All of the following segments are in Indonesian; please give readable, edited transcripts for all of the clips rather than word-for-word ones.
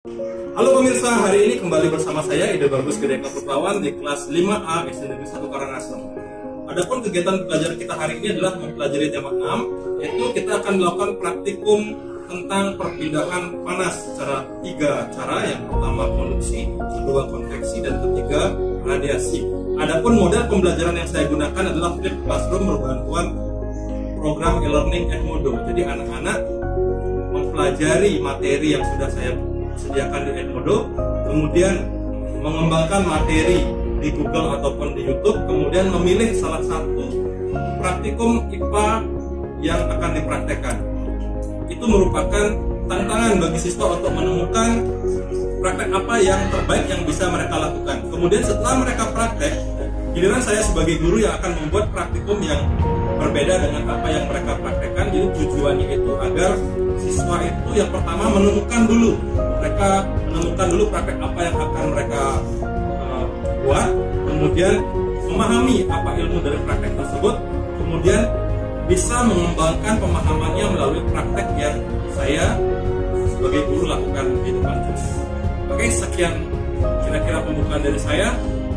Halo pemirsa, hari ini kembali bersama saya Ide Bagus Gede Kaputrawan di kelas 5A SD Negeri 1 Karangasem. Adapun kegiatan pelajaran kita hari ini adalah mempelajari tema 6, yaitu kita akan melakukan praktikum tentang perpindahan panas secara 3 cara. Yang pertama konduksi, kedua konveksi, dan ketiga radiasi. Adapun model pembelajaran yang saya gunakan adalah Flip Classroom berbantuan program e-learning Edmodo. Jadi anak-anak mempelajari materi yang sudah saya sediakan di Edmodo, kemudian mengembangkan materi di Google ataupun di YouTube, kemudian memilih salah satu praktikum IPA yang akan dipraktekkan. Itu merupakan tantangan bagi siswa untuk menemukan praktek apa yang terbaik yang bisa mereka lakukan. Kemudian setelah mereka praktek, giliran saya sebagai guru yang akan membuat praktikum yang berbeda dengan apa yang mereka praktekkan. Jadi tujuannya itu agar siswa itu yang pertama menemukan dulu praktek apa yang akan mereka buat, kemudian memahami apa ilmu dari praktek tersebut, kemudian bisa mengembangkan pemahamannya melalui praktek yang saya sebagai guru lakukan di depan kelas. Oke, sekian kira-kira pembukaan dari saya.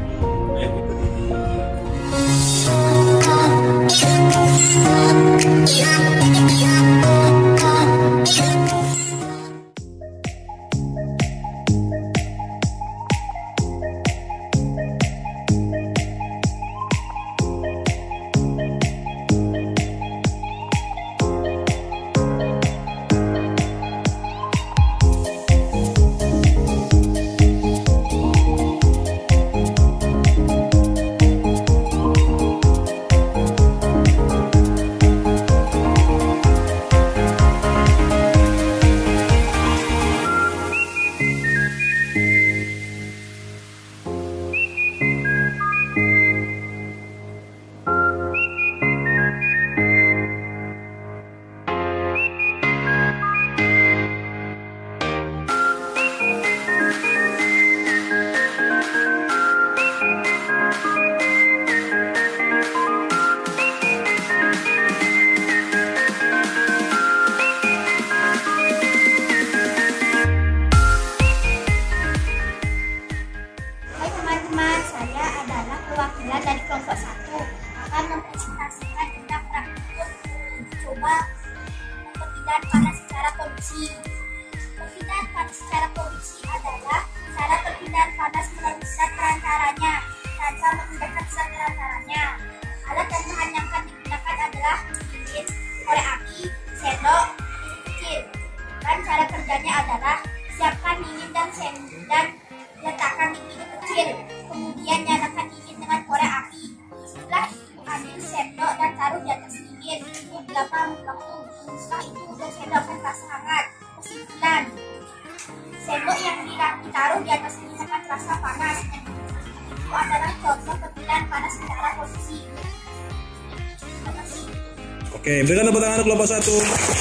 Perwakilan dari kelompok 1 akan mempresentasikan tentang praktikum coba perpindahan panas secara konduksi. Perpindahan panas secara konduksi adalah cara perpindahan panas melalui zat perantaranya tanpa menggunakan zat perantaranya. Alat dan bahan yang akan digunakan adalah lilin, korek api, sendok, lilin kecil. Dan cara kerjanya adalah siapkan lilin dan letakkan di piring kecil. Kemudian nyalakan lilin dengan korek api. Setelah itu ambil sendok dan taruh di atas lilin. Tunggu 8 waktu. Setelah itu sendok akan terasa hangat. Kesimpulan, sendok yang ditaruh di atas lilin akan terasa panas. Itu adalah contoh perpindahan panas secara posisi. Terima kasih. Oke, berikan tepuk tangan untuk kelompok 1.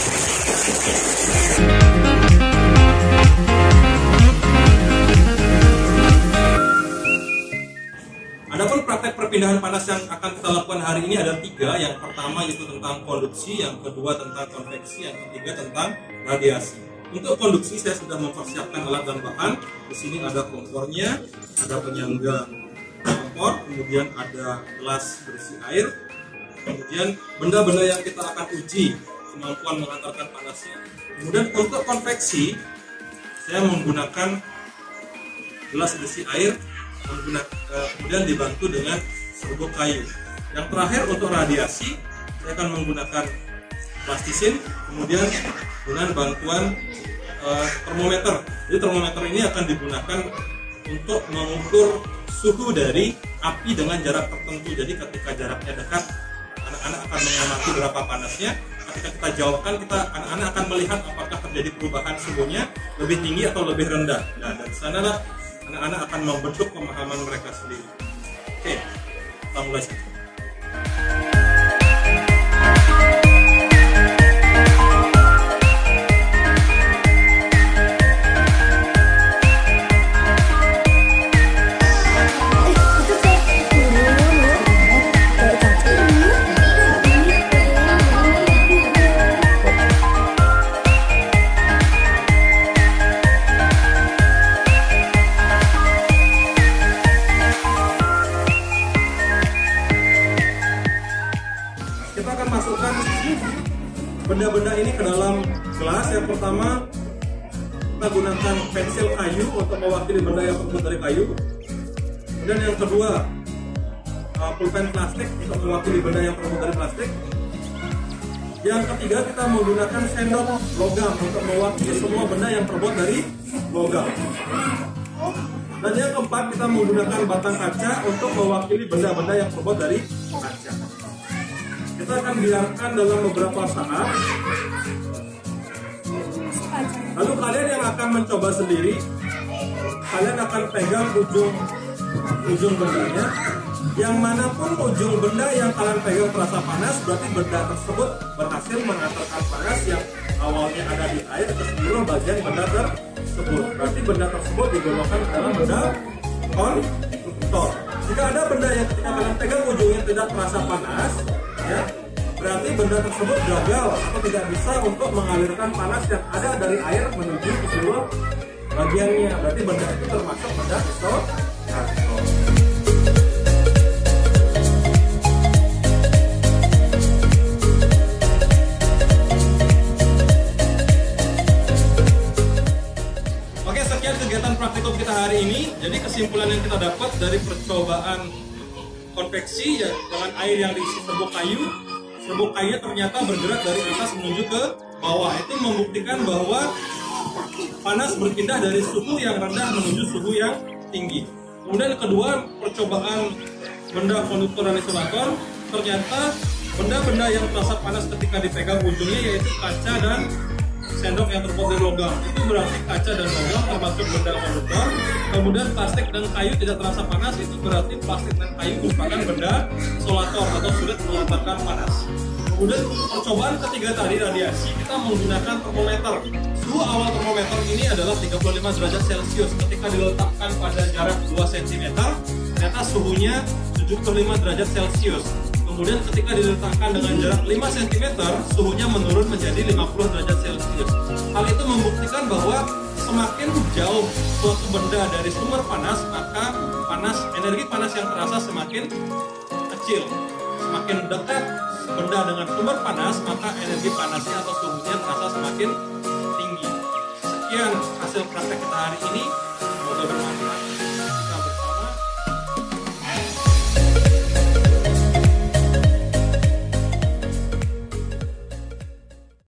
Adapun praktek perpindahan panas yang akan kita lakukan hari ini ada 3. Yang pertama yaitu tentang konduksi, yang kedua tentang konveksi, yang ketiga tentang radiasi. Untuk konduksi saya sudah mempersiapkan alat dan bahan. Di sini ada kompornya, ada penyangga kompor, kemudian ada gelas berisi air, kemudian benda-benda yang kita akan uji kemampuan mengantarkan panasnya. Kemudian untuk konveksi saya menggunakan gelas berisi air, kemudian dibantu dengan serbuk kayu. Yang terakhir untuk radiasi saya akan menggunakan plastisin, kemudian dengan bantuan termometer. Jadi termometer ini akan digunakan untuk mengukur suhu dari api dengan jarak tertentu. Jadi ketika jaraknya dekat, anak-anak akan mengamati berapa panasnya. Ketika kita jauhkan, anak-anak akan melihat apakah terjadi perubahan suhunya lebih tinggi atau lebih rendah. Nah, dari sanalah anak-anak akan membentuk pemahaman mereka sendiri. Oke, kita mulai saja. benda-benda ini ke dalam gelas. Yang pertama, kita gunakan pensil kayu untuk mewakili benda yang terbuat dari kayu. Dan yang kedua, pulpen plastik untuk mewakili benda yang terbuat dari plastik. Yang ketiga, kita menggunakan sendok logam untuk mewakili semua benda yang terbuat dari logam. Dan yang keempat, kita menggunakan batang kaca untuk mewakili benda-benda yang terbuat dari kaca. Kita akan biarkan dalam beberapa saat. Lalu kalian yang akan mencoba sendiri, kalian akan pegang ujung bendanya. Yang manapun ujung benda yang kalian pegang terasa panas, berarti benda tersebut berhasil mengantarkan panas yang awalnya ada di air ke seluruh bagian benda tersebut. Berarti benda tersebut digolongkan ke dalam benda konduktor. Jika ada benda yang ketika kalian pegang ujungnya tidak terasa panas, ya, berarti benda tersebut gagal atau tidak bisa untuk mengalirkan panas yang ada dari air menuju ke seluruh bagiannya. Berarti benda itu termasuk benda isolator. Oke, sekian kegiatan praktikum kita hari ini. Jadi kesimpulan yang kita dapat dari percobaan konveksi ya, dengan air yang diisi serbuk kayu. Serbuk kayunya ternyata bergerak dari atas menuju ke bawah. Itu membuktikan bahwa panas berpindah dari suhu yang rendah menuju suhu yang tinggi. Kemudian kedua, percobaan benda konduktor dan isolator, ternyata benda-benda yang terasa panas ketika dipegang ujungnya yaitu kaca dan sendok yang terbuat dari logam. Itu berarti kaca dan logam termasuk benda konduktor. Kemudian plastik dan kayu tidak terasa panas, itu berarti plastik dan kayu merupakan benda isolator atau sulit mengantarkan panas. Kemudian percobaan ketiga tadi, radiasi, kita menggunakan termometer. Suhu awal termometer ini adalah 35 derajat Celcius. Ketika diletakkan pada jarak 2 cm, ternyata suhunya 75 derajat Celcius. Kemudian ketika diletakkan dengan jarak 5 cm, suhunya menurun menjadi 50 derajat Celcius. Hal itu membuktikan bahwa semakin jauh suatu benda dari sumber panas, maka energi panas yang terasa semakin kecil. Semakin dekat benda dengan sumber panas, maka energi panasnya atau suhunya terasa semakin tinggi. Sekian hasil praktek kita hari ini, semoga bermanfaat.